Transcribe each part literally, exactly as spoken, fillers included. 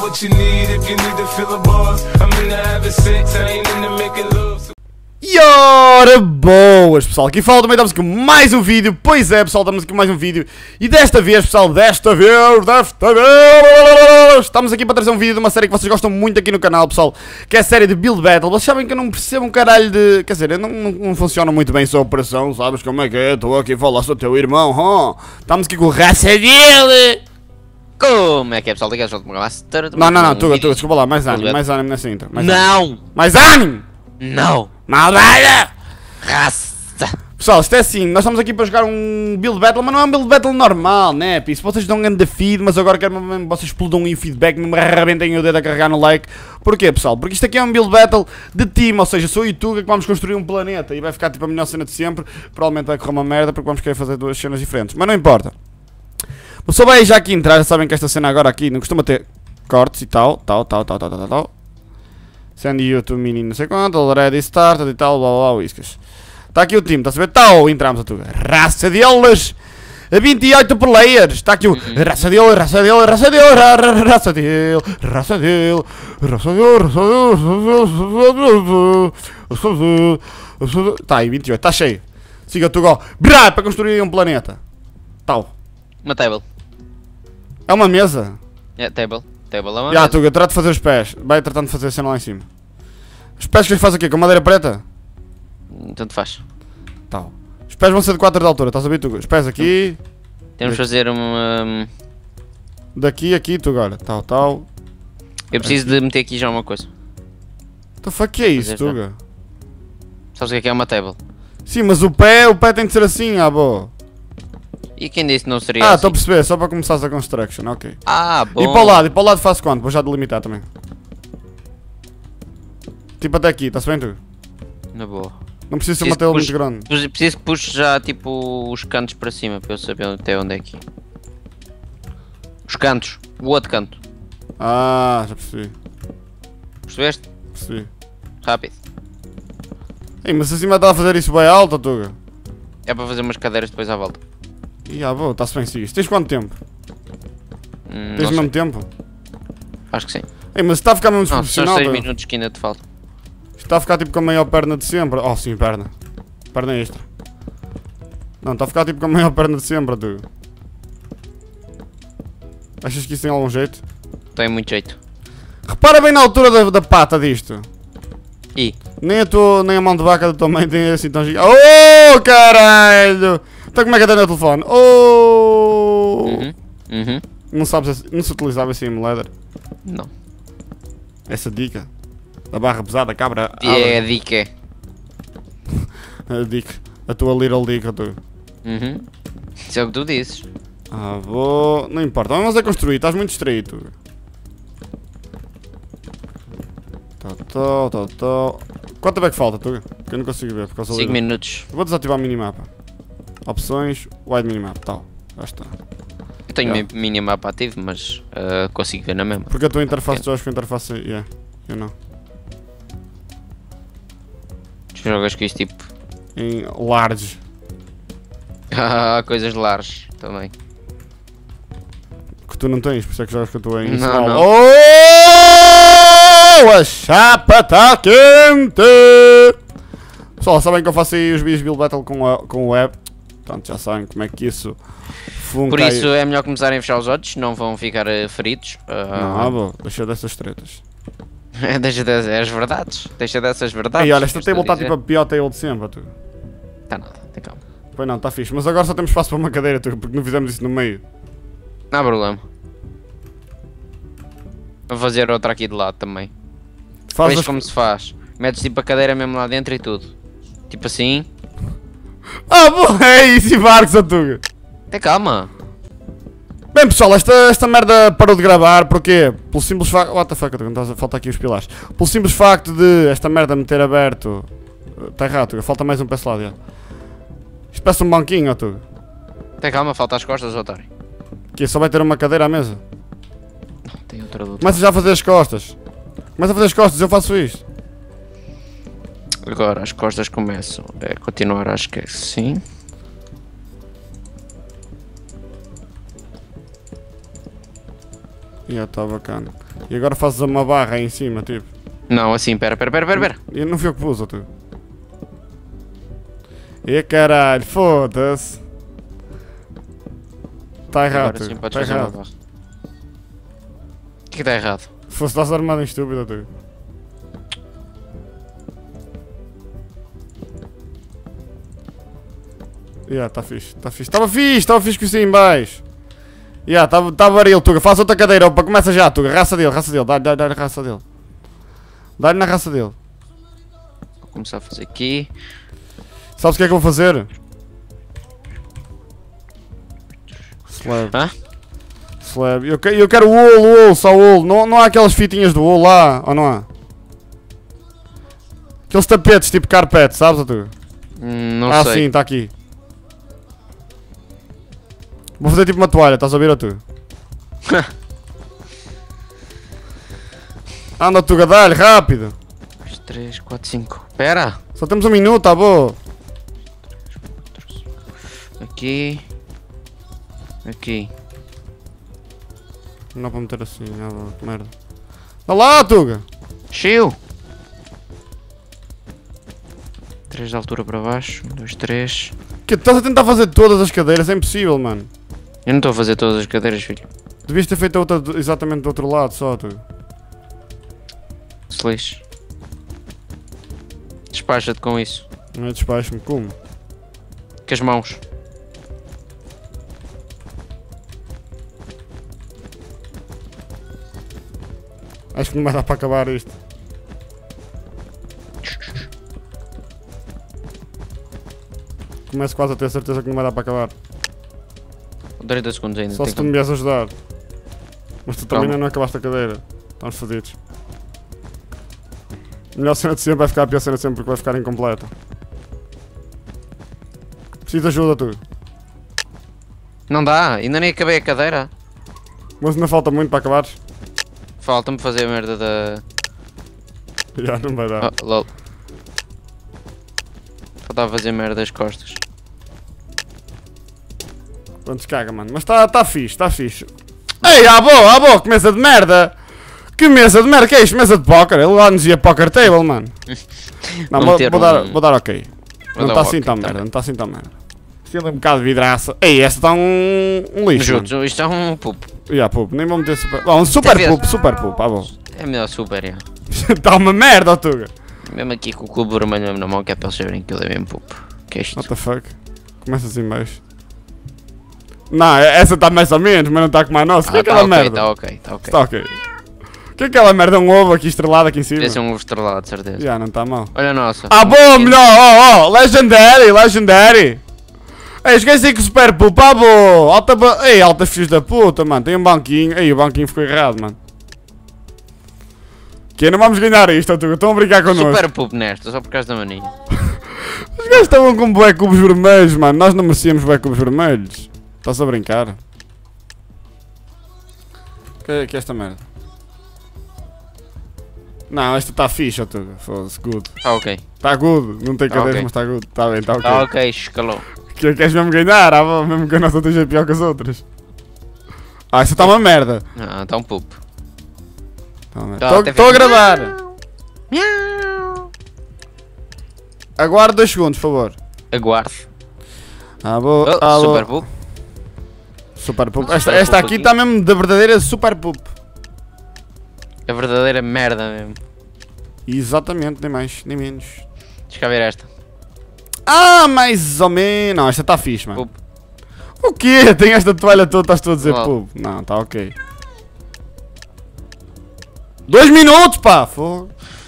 what you need if you need to feel a boss. I'm into having sex, I ain't into making love. E ora boas pessoal, aqui fala também, estamos aqui com mais um vídeo. Pois é pessoal, estamos aqui com mais um vídeo. E desta vez pessoal, desta vez, desta vez estamos aqui para trazer um vídeo de uma série que vocês gostam muito aqui no canal pessoal, que é a série de Build Battle. Vocês sabem que eu não percebo um caralho de... Quer dizer, eu não, não, não funciona muito bem só a operação, sabes como é que é? Estou aqui a falar sobre o teu irmão, oh. Estamos aqui com a raça dele. Como é que é pessoal, liga junto com o Master. Não, não, não, tu, tu, desculpa lá, mais ânimo, mais ânimo nessa intro. Mais não! Ânimo. Mais ânimo! Não! Malvada! Raça! Pessoal, isto é assim, nós estamos aqui para jogar um Build Battle, mas não é um Build Battle normal, né? Se vocês dão um grande feed, mas agora quero mesmo que vocês explodam o feedback, me arrebentem o dedo a carregar no like. Porquê, pessoal? Porque isto aqui é um Build Battle de time, ou seja, sou eu e tu que vamos construir um planeta e vai ficar tipo a melhor cena de sempre. Provavelmente vai correr uma merda porque vamos querer fazer duas cenas diferentes, mas não importa. O pessoal vai já aqui entrar, já sabem que esta cena agora aqui não costuma ter cortes e tal, tal, tal, tal, tal, tal, tal. Send you to mini não sei quanto, already started e tal, blá blá blá, whiskas. Está aqui o time, está a saber? Tal, entramos a tudo. Raça deles! A vinte e oito players! Está aqui o raça dele, raça dele, raça dele, raça dele, raça dele, raça dele, raça dele, está aí, vinte e oito, está cheio. Siga tu, go. Brá, para construir um planeta. Tal. Uma table. É uma mesa? É, table. Table é uma Já, mesa. Tuga, trata de fazer os pés. Vai tratando de fazer a cena lá em cima. Os pés que faz aqui? Com madeira preta? Tanto faz. Tal. Os pés vão ser de quatro de altura, estás a ver, Tuga? Os pés aqui. Temos de fazer uma... Daqui, aqui, Tuga, olha. Tal, tal. Eu preciso de meter aqui já uma coisa. Então, fuck, que é isso, Fazer, Tuga? Sabes o que é que é uma table? Sim, mas o pé, o pé tem de ser assim, ah, boa. E quem disse que não seria Ah, assim? estou a perceber, só para começares a construction, ok. Ah, bom. E para o lado, e para o lado faço quanto? Vou já delimitar também. Tipo até aqui, está-se bem, Tuga? Na boa. Não precisa ser Preciso uma tela que muito puxe- grande. Preciso preciso que puxe já tipo os cantos para cima para eu saber até onde é aqui. Os cantos. O outro canto. Ah, já percebi. Percebeste? Percebi. Rápido. Ei, mas assim vai estar a fazer isso bem alto, Tuga? É para fazer umas cadeiras depois à volta. Ih, ah, boa, está-se bem, siga. Tens quanto tempo? Hum, Tens não o mesmo sei. tempo? Acho que sim. Ei, mas está a ficar mesmo Não, são desproporcional, seis Tuga. minutos que ainda te faltam. Está a ficar tipo com a maior perna de sempre. Oh, sim, perna. Perna extra. Não, está a ficar tipo com a maior perna de sempre, Tuga. Achas que isso tem algum jeito? Tem muito jeito. Repara bem na altura da, da pata disto. E? Nem a, tua, nem a mão de vaca do tua mãe tem assim tão gigante. Oh, caralho! Então como é que é no telefone? Oh! Uhum. Uhum. Não sabes, não se utilizava assim em leather? Não. Essa dica. Da barra pesada, cabra. E é a dica. A dica. A tua little dica, tu. Uhum. Isso é o que tu dizes. Ah, vou... Não importa, vamos a construir, estás muito distraído, tu. Tá, tá, tá, tá. Quanto tempo é que falta, tu? Que eu não consigo ver por causa cinco do... minutos. Vou desativar o minimapa. Opções, wide minimap, tal. Já está. Eu tenho Yeah. yeah. minimapa ativo, mas uh, consigo ver na mesma. Porque a tua interface, tu jogas com a interface... Yeah, eu não. Tu jogas com isto tipo. Em large. Ah, coisas larges também. Que tu não tens, por isso é que jogas com a tua em Não, small. não. Oh! A chapa está quente! Pessoal, sabem que eu faço aí os vídeos Build Battle com, a, com o web. Portanto, já sabem como é que isso funca. Por isso aí. é melhor começarem a fechar os olhos, não vão ficar uh, feridos. Não, Uh, ah, bom, deixa dessas tretas. deixa dessas verdades. Deixa dessas verdades. E olha, esta que eu table estou está tipo a pior table de sempre, tu. Está nada, tem calma. Pois não, está fixe. Mas agora só temos espaço para uma cadeira, tu, porque não fizemos isso no meio. Não há problema. Vou fazer outra aqui de lado também. Faz Veja as... como se faz. Metes tipo a cadeira mesmo lá dentro e tudo. Tipo assim. Ah, bom, é isso, e barcos, a tuga. Tem calma. Bem pessoal, esta, esta merda parou de gravar, porquê? Pelo simples facto... What the fuck, Tuga, falta aqui os pilares. Pelo simples facto de esta merda me ter aberto... Está errado, Tuga, falta mais um peço lá dentro. Isto parece um banquinho, ó, Tuga. Tem calma, falta as costas, otário. Que só vai ter uma cadeira à mesa. Não, tem outra do outro. Começa já a fazer as costas. Começa a fazer as costas, eu faço isto. Agora as costas começam a continuar, acho que é assim. E yeah, está bacana. E agora fazes uma barra aí em cima, tipo. Não, assim, pera, pera, pera, pera, pera. E não fui eu que pus, ou tu? E caralho, foda-se. Tá errado, Agora sim tu. podes Tá fazer uma errado. barra. O que é que está errado? Fosse estás armado em estúpido, tu. Ya, tá fixe, tá fixe. Tava fixe, tava fixe com isso aí em baixo. Ya, tava, tava baril, Tuga. Faz outra cadeira, opa, começa já, Tuga. Raça dele, raça dele. Dá-lhe, dá-lhe, dá-lhe raça dele. Dá-lhe na raça dele. Vou começar a fazer aqui. Sabes o que é que eu vou fazer? Slab. Hã? Slab. Eu, que- eu quero o wool, o wool, só o wool. Não, não há aquelas fitinhas do wool lá, ou não há? Aqueles tapetes tipo carpete, sabes, ó, Tuga? Hum, Não Ah, sei. sim, tá aqui. Vou fazer tipo uma toalha, estás a ouvir, ó, Tuga? Anda, Tuga, dá-lhe, rápido. dois, três, quatro, cinco. Pera! Só temos um minuto, tá bom. Aqui. Aqui. Não dá para meter assim, ah, bom, que merda. Dá lá, Tuga. Chiu! três de altura para baixo. um, dois, três. Que estás a tentar fazer todas as cadeiras, é impossível, mano. Eu não estou a fazer todas as cadeiras, filho. Devias ter feito a outra do- exatamente do outro lado só, Tuga. Se lixe. Despacha-te com isso. Não é despacho-me, como? Com as mãos. Acho que não vai dar para acabar isto. Começo quase a ter certeza que não vai dar para acabar. trinta segundos ainda. Só tem se tu que- me vies ajudar. Mas tu também Calma. ainda não acabaste a cadeira. Estamos fodidos. A melhor cena de sempre vai ficar a pior cena de sempre porque vai ficar incompleta. Preciso de ajuda, tu. Não dá, ainda nem acabei a cadeira. Mas ainda falta muito para acabares. Falta-me fazer a merda da. Já não vai dar. Ah, lol. Faltava fazer merda das costas. Pronto, caga, mano. Mas está tá fixe, está fixe. Ei, ah, boa, ah, boa, que mesa de merda! Que mesa de merda, que é isto? Mesa de póquer? Ele lá nos ia poker table, mano. Não, Vou vou, meter vou dar, um- vou dar ok. Vou Não dar está um assim ok, tão tá merda, bem. não está assim tão merda. Isto é um bocado de vidraça. Ei, esta está um, um lixo, mano. Juntos, isto é um pupo. Ya, pup, nem vou meter super... Bom, um super Tem pup, super pup, ah, bom. É melhor super, é. Está uma merda, ó, Tuga. Mesmo aqui com o clube vermelho mesmo na mão, que é para eles saberem que ele é mesmo pupo. Que é isto? What the fuck? Começa assim baixo. Não, essa está mais ou menos, mas não está como a nossa. O que é Ah, tá aquela ok, merda? tá ok, tá ok. Está ok. O que é aquela merda? Um ovo aqui estrelado aqui em cima? Esse é um ovo estrelado, de certeza. Já, não está mal. Olha a nossa. Ah, bom, melhor, ó, ó, Legendary, Legendary. Ei, esqueci que o Super Pup, ah, bom, alta, ba... Ei, alta filhos da puta, mano, tem um banquinho. Ei, o banquinho ficou errado, mano. Que não vamos ganhar isto, ó, Tuga, estão a brincar connosco. Super pupo nesta, só por causa da mania. Os gajos estavam com bué cubos vermelhos, mano, nós não merecíamos bué cubos vermelhos. Estás a brincar? Que, que é esta merda? Não, esta está fixe, ó, Tuga, foda-se, good. Tá ok. Está good, não tem Tá cadeiras, ok. mas está good, está bem, está ok. Tá ok, escalou. Que queres mesmo ganhar, ah, bom, mesmo que a nossa esteja pior que as outras. Ah, essa está uma merda. Ah, tá um pupo. Tá, Estou até a fez- gravar. Miau. Aguarde dois segundos, por favor. Aguarde. Ah, vou. Oh, ah, super vou- pupo. Super pup. Super Esta, esta pup aqui aqui. está mesmo da verdadeira super pup. A verdadeira merda mesmo. Exatamente, nem mais, nem menos. Deixa cá ver esta. Ah, mais ou menos. Não, esta está fixe, mano. Pup. O quê? Tem esta toalha toda, estás tu a dizer Não. pup. Não, está ok. Dois minutos, pá! Fogo.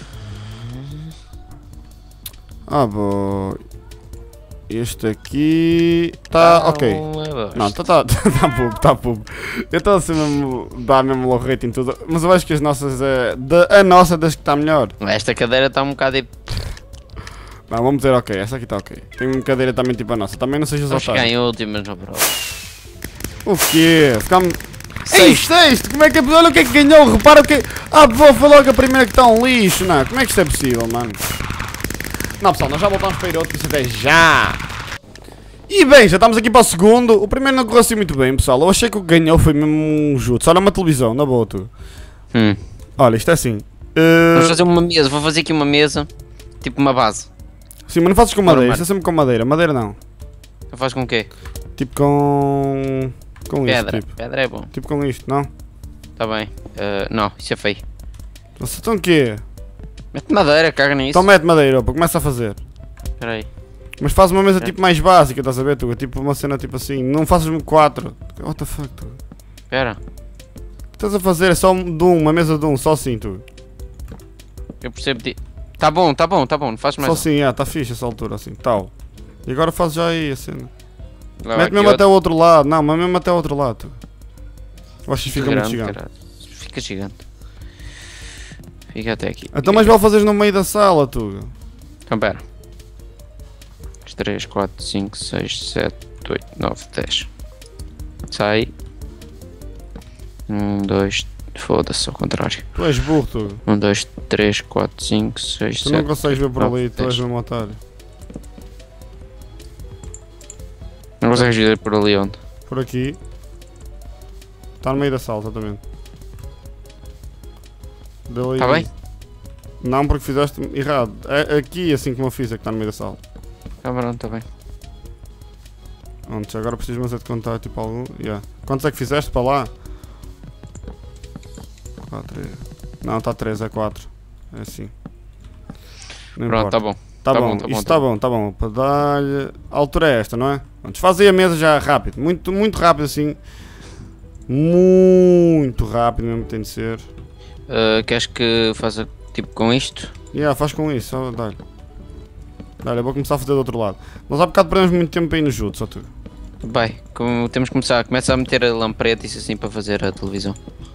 Ah, boa. Este aqui. Tá Ah, ok. um é bosta. Não, tá, tá, tá pub, tá pub. Eu estou a ser mesmo. Dá mesmo low rating tudo. Mas eu acho que as nossas é. Da, a nossa das que está melhor. Esta cadeira está um bocado. de- Não, vamos dizer ok. Essa aqui está ok. Tem uma cadeira também tipo a nossa. Também não sejas Vamos chegar otário. em últimas na prova. O quê? Ficamos. Ei, Sexto. sexto! Como é que é? Olha o que é que ganhou. Repara o que. Ah, vou falar que a primeira que está um lixo. Não, como é que isto é possível, mano? Não, pessoal, nós já voltamos para ir outro. Isso até já. E bem, já estamos aqui para o segundo. O primeiro não correu assim muito bem, pessoal. Eu achei que o que ganhou foi mesmo um jutsu. Olha uma televisão, na boa, tu. Hum. Olha, isto é assim. Uh... Vamos fazer uma mesa, vou fazer aqui uma mesa, tipo uma base. Sim, mas não fazes com madeira, Ora, isto é sempre com madeira. Madeira não. Eu faço com o quê? Tipo com. Com Pedra, isto, tipo. pedra é bom. Tipo com isto, não? Tá bem. Uh, não, isso é feio. Você então o quê? Mete madeira, caga nisso. Então mete madeira, opa, começa a fazer. Espera aí. Mas faz uma mesa É. tipo mais básica, estás a ver, tu? Tipo uma cena tipo assim, não faças-me quatro. What the fuck, tu? Espera. Estás a fazer é só de um, uma mesa de um, só assim, tu. Eu percebo de... Tá bom, tá bom, tá bom, não faz mais. Só um. assim, ah, tá fixe essa altura, assim, tal. E agora faz já aí a cena. Leva Mete aqui mesmo outro. até o outro lado, não, mas mesmo até o outro lado, tu. Eu acho que fica muito Grande, gigante. caralho. Fica gigante. Fica até aqui. Então mais vale fazeres no meio da sala, tu. Então pera. três, quatro, cinco, seis, sete, oito, nove, dez. Sai. um, dois, foda-se, ao contrário. Tu és burro, tu. um, dois, três, quatro, cinco, seis, Tu sete. não consegues ver por nove, ali, tu és dez. mesmo otário. Não consegues ver por ali onde? Por aqui. Está no meio da sala, exatamente. Dali. Tá bem? Não, porque fizeste errado. É aqui, assim como eu fiz, é que está no meio da sala. Tá bom, tá bem. Antes, agora preciso mais é de contar tipo algum. Yeah. Quantos é que fizeste para lá? quatro. Não, está três, é quatro. É assim. Não Pronto, importa. tá bom. Tá, tá bom, bom, tá bom, isto tá tá bom, tá bom. Para dar-lhe. A altura é esta, não é? Antes, faz aí a mesa já rápido. Muito, muito rápido assim. Muito rápido mesmo tem de ser. Uh, queres que faça tipo com isto? Yeah, faz com isso, só dá-lhe. Dá-lhe, eu vou começar a fazer do outro lado. Nós há bocado perdemos muito tempo aí no jutsu, só tu. Vai, como temos que começar, começa a meter a lampareta e isso assim para fazer a televisão.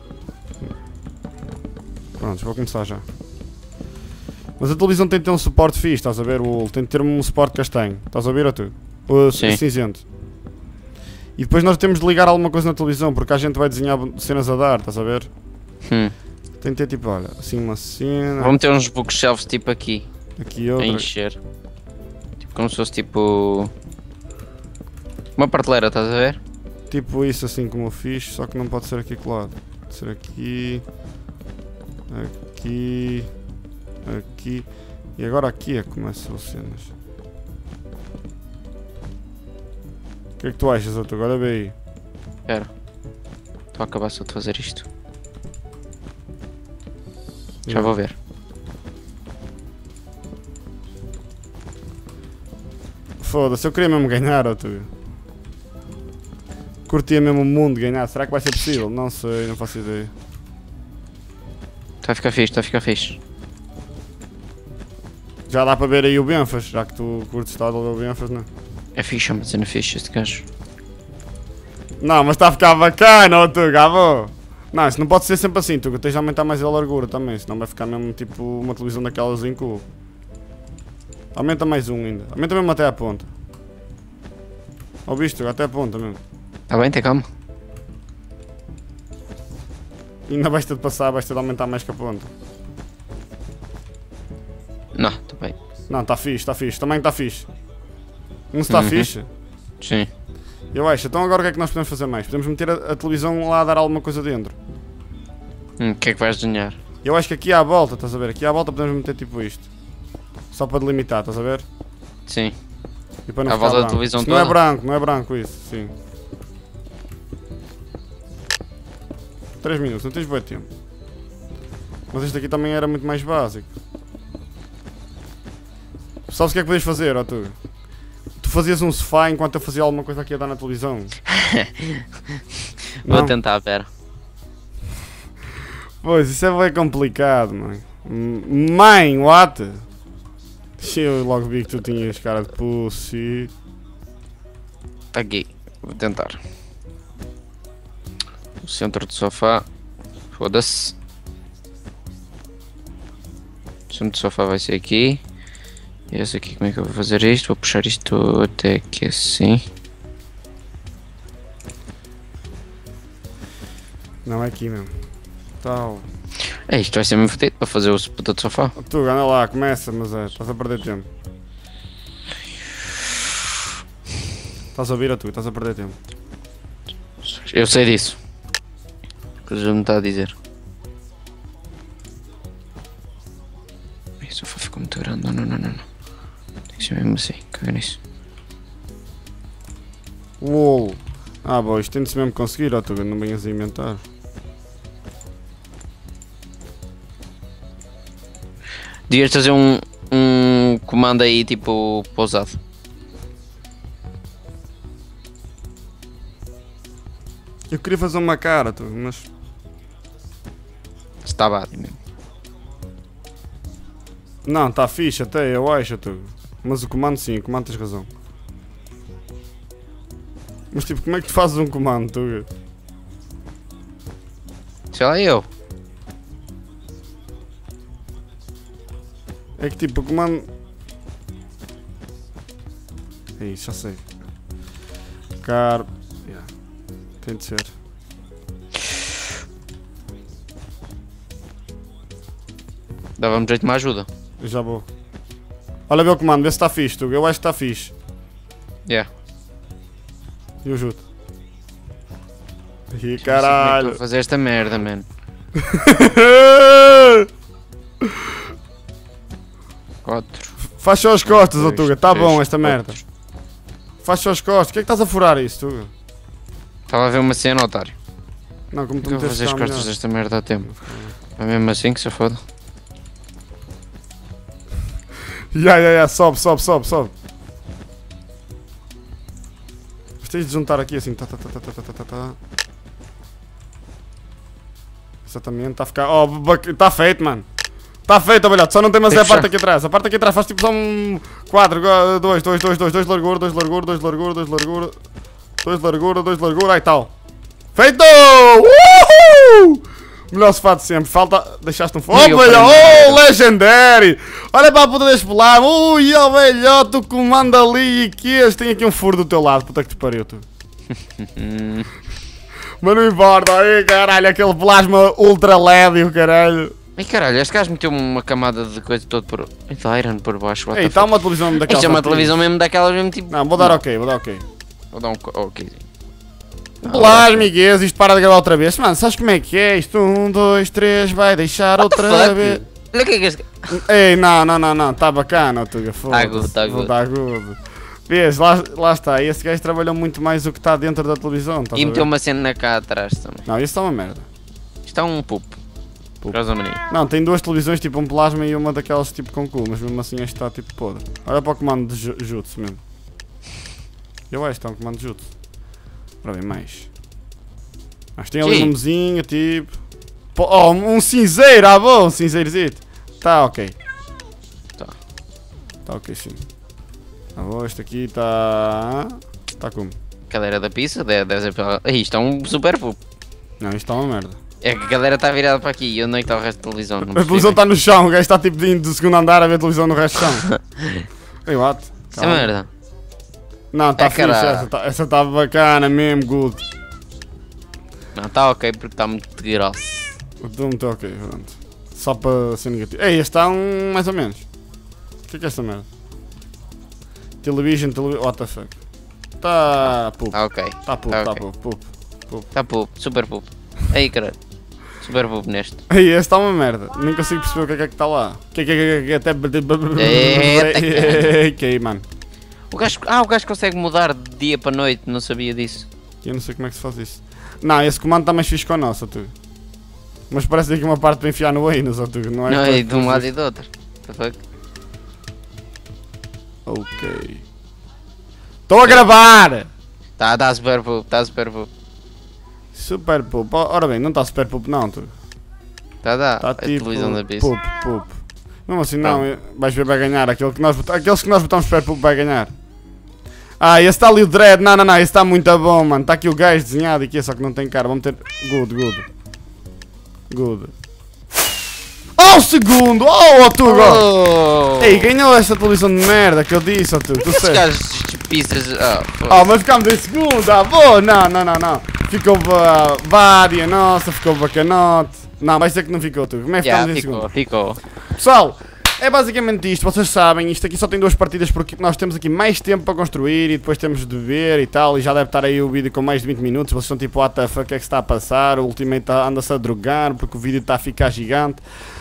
Pronto, vou começar já. Mas a televisão tem de ter um suporte fixe, estás a ver? O, tem de ter um suporte castanho, estás a ver ou tu? O Sim. cinzento. E depois nós temos de ligar alguma coisa na televisão, porque a gente vai desenhar cenas a dar, estás a ver? Hum. Tem de ter tipo, olha, assim uma cena, Vou meter uns bookshelves tipo aqui, aqui a outra. encher. Tipo como se fosse tipo... uma prateleira, estás a ver? Tipo isso assim como eu fiz, só que não pode ser aqui colado. Pode ser aqui, aqui, aqui e agora aqui é que começam as cenas. O que é que tu achas, Otto? Agora vê aí. Espera. Estou a acabar só de fazer isto. Já vou ver. Foda-se, eu queria mesmo ganhar, Otto. Curtia mesmo o mundo de ganhar. Será que vai ser possível? Não sei, não faço ideia. Está a ficar fixe, está a ficar fixe. Já dá para ver aí o Benfas, já que tu curtes estar a ver o Benfas, não? É fixe, é uma cena fixe este gajo. Não, mas está a ficar bacana, Otto, Gabo. Não, isso não pode ser sempre assim, tu tens de aumentar mais a largura também, senão vai ficar mesmo tipo uma televisão daquelas em cubo. Aumenta mais um ainda, aumenta mesmo até a ponta. Ouviste, até a ponta mesmo. Está bem, tem calma. E ainda vais ter de passar, vais ter de aumentar mais que a ponta. Não, está bem. Não, está fixe, está fixe, também está fixe. Não se está Uhum. fixe? Sim. Eu acho, então agora o que é que nós podemos fazer mais? Podemos meter a, a televisão lá a dar alguma coisa dentro. Hum, o que é que vais desenhar? Eu acho que aqui à volta, estás a ver? Aqui à volta podemos meter tipo isto. Só para delimitar, estás a ver? Sim. E para não À ficar volta da branco. televisão Isto não é toda? branco, não é branco isso, sim. três minutos, não tens bom tempo. Mas este aqui também era muito mais básico. Sabes o que é que podias fazer, ó tu? Tu fazias um sofá enquanto eu fazia alguma coisa aqui a dar na televisão. Vou Não? tentar, pera. Pois, isso é bem complicado, mãe. M- Mãe, what? Eu logo vi que tu tinhas cara de pussy. Aqui. Vou tentar. O centro do sofá. Foda-se. O centro do sofá vai ser aqui. E esse aqui, como é que eu vou fazer isto? Vou puxar isto até aqui assim. Não é aqui mesmo. Tal. É, isto vai ser mesmo fodido para fazer o puta do sofá. Tu, anda lá, começa, mas é, estás a perder tempo. Estás a ouvir a tu, estás a perder tempo. Eu sei disso. O que o me está a dizer. assim, mesmo assim, caga nisso. Uou. Ah, bom, isto tem de se mesmo conseguir, ó, tu não venhas a inventar. Devias fazer um, um comando aí, tipo, pousado. Eu queria fazer uma cara, tu, mas... Está bad mesmo. Não, está fixe até, eu acho, tu. Mas o comando sim, o comando tens razão. Mas tipo, como é que tu fazes um comando, tu? Sei lá eu. É que tipo, o comando... É isso, já sei. Caro... Yeah. Tem de ser. Dava-me jeito de uma ajuda. Eu já vou. Olha, vê o comando, vê se está fixe, tu. Eu acho que está fixe. Yeah. Eu juro. Ih, Não sei como é que estou caralho. a fazer esta merda, mano. quatro. Faz só as costas, dois, ó Tuga. Tá três, bom esta merda. quatro. Faz só as costas. O que é que estás a furar isso, Tuga? Estava a ver uma cena, otário. Não, como tu Nunca me vou tens fazer as cá costas melhor. desta merda há tempo. É mesmo assim que se foda. Ya, ya, ya. Sobe, sobe, sobe, sobe. Mas tens de juntar aqui assim. Tá, tá, tá, tá, tá, tá, tá, tá. Exatamente. Está a ficar... Oh, está feito, mano. Está feito, velhote. Só não tem mais Tem a que parte fechar. aqui atrás. A parte aqui atrás faz tipo só um... quatro, dois, dois, dois, dois, dois largura, dois largura, dois largura, dois largura. dois largura, dois largura. Aí tal. Feito! Uhul! Melhor sofá de sempre. Falta... Deixaste um... Oh, E eu velho! para Oh, Legendary! Olha para a puta deste pelado. Ui, oh, velhote, o comando ali e que este. Tem aqui um furo do teu lado. Puta que te pariu, tu. Mas não importa. Ai, caralho, aquele plasma ultra L E D e o caralho. Ai caralho, este gajo meteu-me uma camada de coisa todo por... Eita, Iron por baixo, what Ei, the está fuck. uma televisão daquelas. Isto é uma antigas. televisão mesmo daquelas mesmo tipo... Não, vou dar ok, vou dar ok. Vou dar um... co- ok. Plasma, Miguel, isto para de gravar outra vez. Mano, sabes como é que é isto? Um, dois, três, vai deixar outra Fuck. vez. Olha o que é que este... Ei, não, não, não, não, está bacana, Tuga, foda-se. good, tá good. Tá good. Vês, lá, lá está, esse gajo trabalhou muito mais do que está dentro da televisão, estás E a meteu ver? uma cena cá atrás também. Não, isso está uma merda. Isto é um pup. Pup. Causa mania. Não, tem duas televisões, tipo um plasma e uma daquelas tipo com cu, mas mesmo assim este está tipo podre. Olha para o comando de ju- jutsu mesmo. Eu acho que está um comando de jutsu. Para ver mais. Mas tem ali Sim. um nomezinho, tipo... Pô, oh, um cinzeiro, ah bom, um cinzeirozito. Tá ok. Tá. Tá ok sim. Tá bom, este aqui está... Está como? Cadeira da pizza, deve, deve ser pela... Ih, isto é um super pup. Não, isto está uma merda. É que a cadeira está virada para aqui e onde é que está o resto da televisão? Não A percebi televisão bem. está no chão, o gajo está tipo indo do segundo andar a ver a televisão no resto do chão. Ei, what? Isso é merda. Não, está É, fixe, caralho. essa tá- essa está bacana mesmo, good. Não, está ok porque está muito grosso. O Doom está ok, pronto. Só para ser negativo. Ei, este está um mais ou menos. O que é que é esta merda? Television, television, what the fuck. Está pup, Está ok. está pup, tá está ok. pup, pup. Está pup, super pup. Aí caralho. Super pup neste. Ei, este está uma merda. Nem consigo perceber o que é que é que está lá. O que é que é que é que até... Eita, Ok, mano. O gajo... Ah, o gajo consegue mudar de dia para noite, não sabia disso. Eu não sei como é que se faz isso. Não, esse comando está mais fixe que o nosso, tu. Mas parece aqui uma parte para enfiar no anus, ó, tu. Não é? Não, para- é de um lado e do outro. What the fuck? Ok. Estou a gravar! Tá, tá super pup, tá super pup. Super pup. Ora bem, não está super pup não, tu. Tá, tá. Está A tipo televisão da pista. pup, pup. Não assim não, eh, vais ver vai ganhar. Aquele que nós, bot- aqueles que nós botamos super pup vai ganhar. Ah, esse está ali o dread. Não, não, não, esse está muito bom, mano. Está aqui o gajo desenhado aqui, só que não tem cara. Vamos ter... Good, good. Good. Oh, o segundo! Oh, oh tu, oh. Oh! Ei, ganhou esta televisão de merda que eu disse, ó tu. Tu Esses sei. gajos de pistas. Ah, Oh, mas ficámos em segundo, ah, boa! Não, não, não, não. Ficou uh, vária, nossa, ficou bacanote. Não, vai ser que não ficou, tu. Como é que yeah, ficámos em ficou, segundo? ficou. Pessoal, é basicamente isto, vocês sabem, isto aqui só tem duas partidas porque nós temos aqui mais tempo para construir e depois temos de ver e tal, e já deve estar aí o vídeo com mais de vinte minutos, vocês estão tipo, what the fuck, o que é que se está a passar, o Ultimate tá- anda-se a drogar porque o vídeo está a ficar gigante.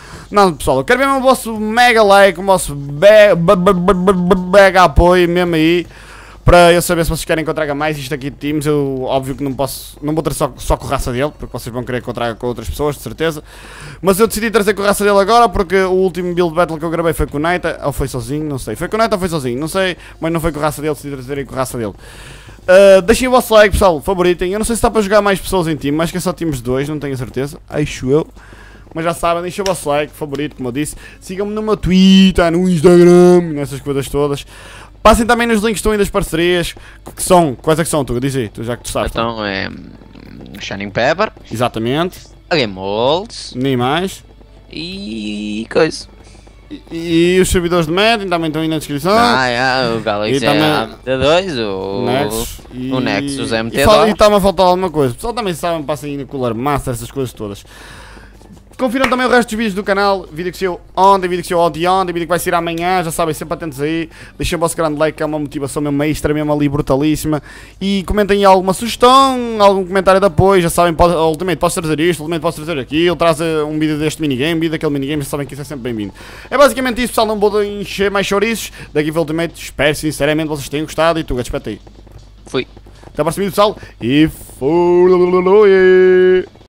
Não, pessoal, eu quero ver o vosso mega like, o vosso be- be- be- be- be- mega apoio mesmo aí. Para eu saber se vocês querem que eu traga mais isto aqui de Teams. Eu, óbvio que não posso, não vou trazer só, só com a raça dele, porque vocês vão querer que eu traga com outras pessoas, de certeza. Mas eu decidi trazer com a raça dele agora, porque o último build battle que eu gravei foi com o Naita, ou foi sozinho, não sei. Foi com o Naita ou foi sozinho, não sei, mas não foi com a raça dele, decidi trazer com a raça dele. Uh, deixem o vosso like, pessoal, favoritem. Eu não sei se está para jogar mais pessoas em time, acho que é só times de dois, não tenho a certeza, acho eu. Mas já sabem, deixem o vosso like, favorito, como eu disse. Sigam-me no meu Twitter, no Instagram, nessas coisas todas. Passem também nos links que estão aí das parcerias. Que são? Quais é que são? Tu diz aí, tu já que tu sabes. Então é. hum, Shining Pepper, Exatamente. Game Molds Nem mais. e. coisa. E, e os servidores de Madden também estão aí na descrição. Ah, é, o Galaxy E também- M T dois, o. O Nexus. E, o Nexus M T E fal- dois. e está-me a faltar alguma coisa. O pessoal também sabem, passem aí no Cooler Master, essas coisas todas. Confiram também o resto dos vídeos do canal. Vídeo que saiu ontem, vídeo que saiu ontem, ontem, vídeo que vai sair amanhã. Já sabem, sempre atentos aí. Deixem o vosso grande like, que é uma motivação mesmo extra, mesmo ali brutalíssima. E comentem aí alguma sugestão, algum comentário de apoio. Já sabem, pode, ultimamente posso trazer isto, ultimamente posso trazer aquilo. Traz eh, um vídeo deste minigame, um vídeo daquele minigame. Já sabem que isso é sempre bem-vindo. É basicamente isso, pessoal. Não vou encher mais chouriços. Daqui para o Ultimate, espero sinceramente que vocês tenham gostado. E tu, espeta aí. Fui. Até o próximo vídeo, pessoal. E fui.